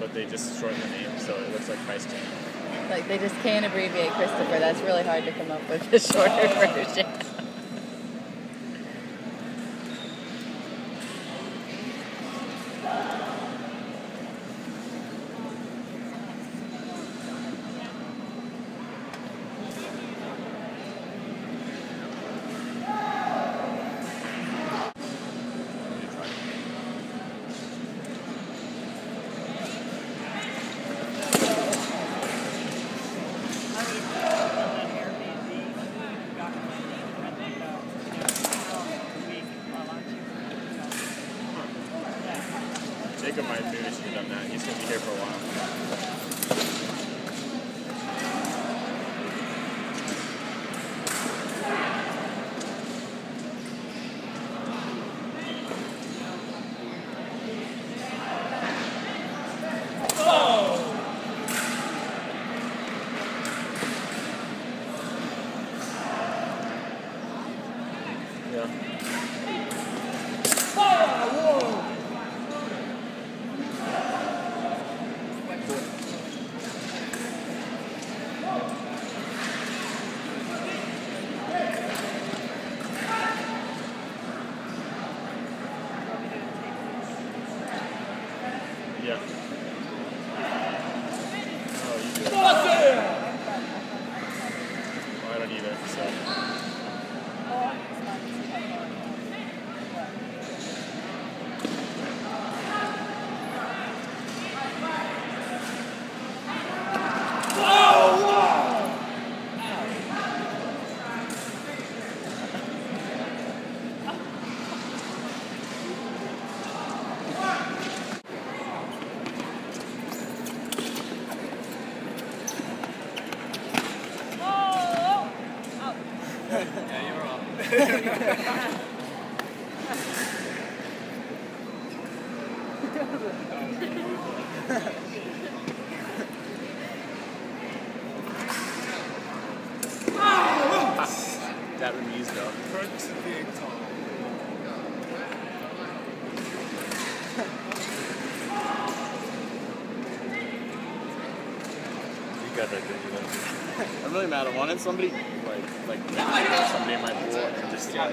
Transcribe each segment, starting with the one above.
but they just shorten the name so it looks like Christ Cheney. Like they just can't abbreviate Christopher. That's really hard to come up with a shorter version. Jacob might maybe should have done that. He's going to be here for a while. Yeah. Yeah. Oh, you do it. Well, I don't either, so. Yeah, you're wrong. That remise though. Perks of being tall. You got that, didn't you? I'm really mad. I wanted somebody like somebody in my pool and just like,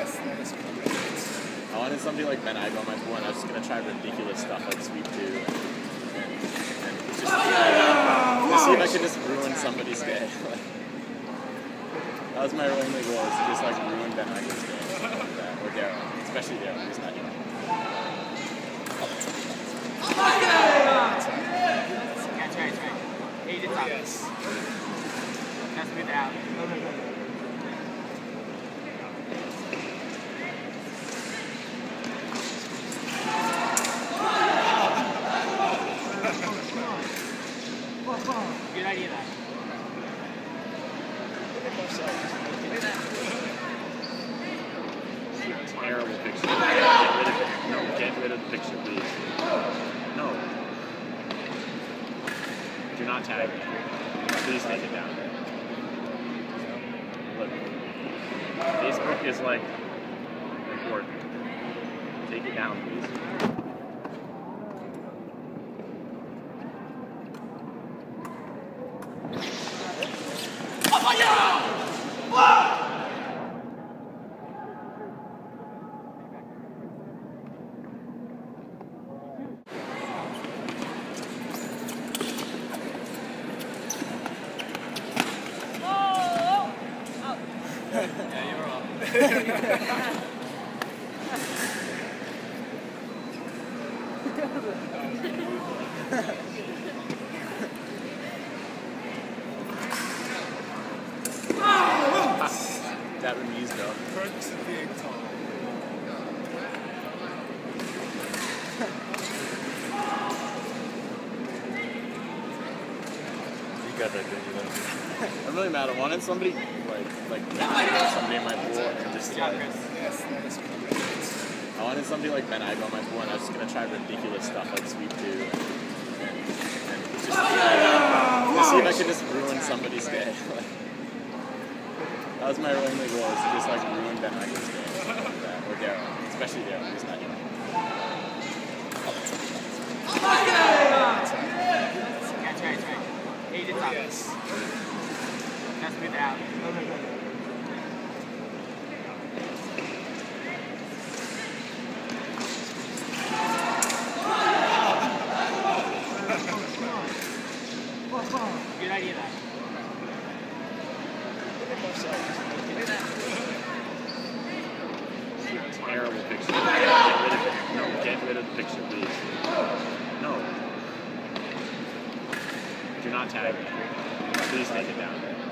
I wanted somebody like Ben Igo in my pool, and I was just gonna try ridiculous stuff like sweep two and just to see if I could just ruin somebody's day. That was my only goal, is to just like ruin Ben Igo's day like that, or Daryl, especially Daryl. He's not here. Yes. That's me out. Good idea, that. Terrible picture. Get rid of the picture, please. No. Do not tag me. Please take it down. Look, Facebook is like important. Take it down, please. Yeah, you're wrong. That remise though. Perks of being tall. You got that, didn't you? I'm really mad. I wanted somebody like somebody in my pool and just like, I wanted somebody like Ben Igo in my pool, and I was just gonna try ridiculous stuff like sweep two and just to see if I could just ruin somebody's day. That was my only goal, is to just like ruin Ben Igo's day like that, or Daryl, especially Daryl. He's not here. terrible picture. Get rid of the picture, please. No. Do not tag me. Please take it down.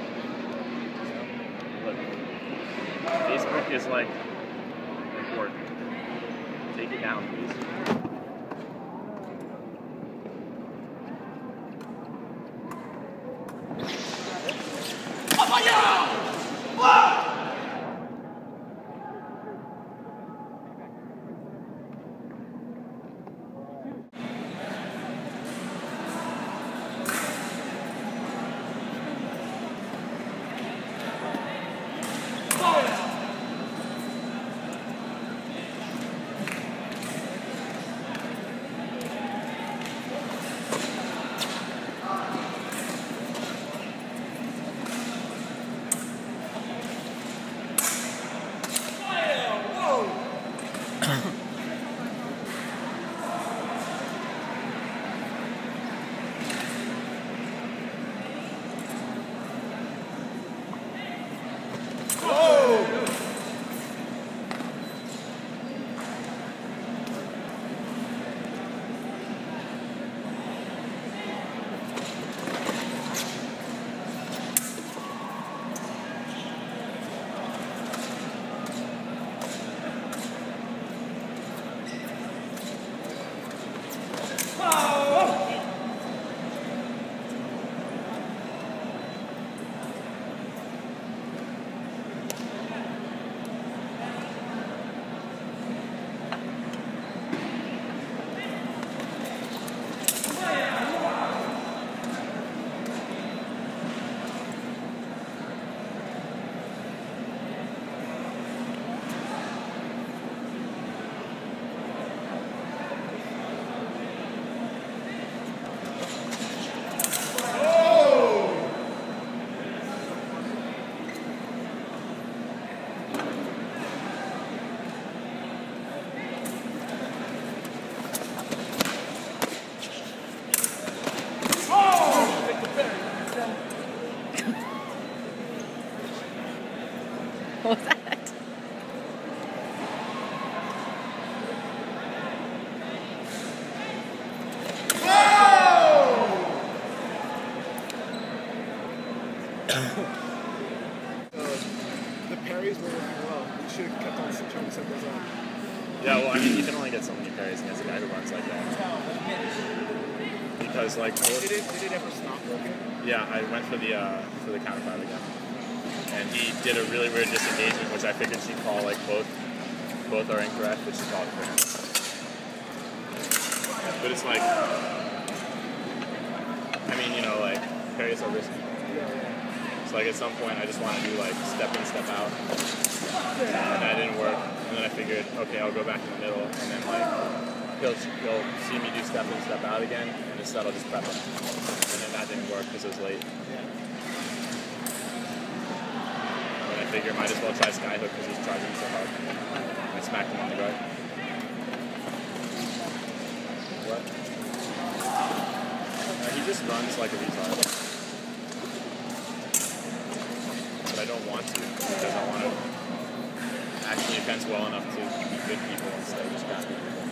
Look. Facebook is like important. Take it down, please. What was that? The parries were working well. You should have kept on trying to set those up. Yeah, well, I mean, you can only get so many parries against a guy who runs like that. Because, like, Did it ever stop working? yeah, I went for the counter five again, and he did a really weird disengagement, which I figured she'd call like both are incorrect, but she called it for him. But it's like, I mean, you know, like parries are risky. So like at some point, I just want to do like step in, step out, and that didn't work. And then I figured, okay, I'll go back in the middle, and then like he'll see me do step in, step out again, and instead I'll just prep him. And then that didn't work because it was late. And I figured might as well try skyhook because he's charging so hard. I smacked him on the guard. What? He just runs like a retard. But I don't want to because I want to action defense well enough to beat good people instead of just bad people.